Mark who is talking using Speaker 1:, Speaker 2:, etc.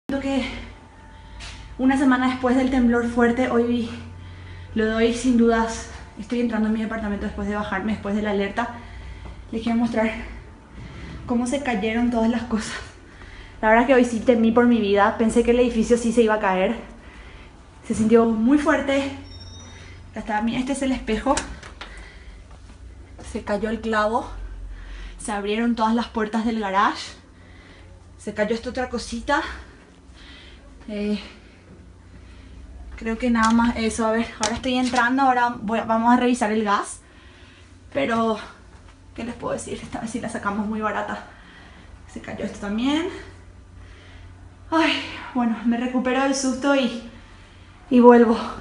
Speaker 1: Que una semana después del temblor fuerte, hoy lo doy sin dudas. Estoy entrando en mi departamento después de bajarme, después de la alerta. Les quiero mostrar cómo se cayeron todas las cosas. La verdad que hoy sí temí por mi vida. Pensé que el edificio sí se iba a caer. Se sintió muy fuerte. Acá está, mira, este es el espejo. Se cayó el clavo. Se abrieron todas las puertas del garage. Se cayó esta otra cosita. Creo que nada más eso. A ver, ahora estoy entrando. Ahora vamos a revisar el gas. Pero, ¿qué les puedo decir? Esta vez sí la sacamos muy barata. Se cayó esto también. Ay, bueno, me recupero del susto y vuelvo.